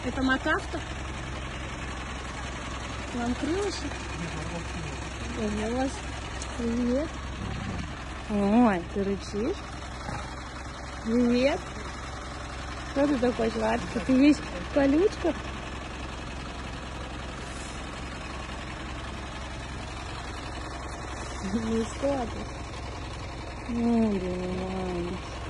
Это макафта? Вам крылышек? Ось. Привет. Ой, ты рычишь? Привет. Кто ты такой сладкий? Ты весь в колючках? Ну что ты? Ну, да,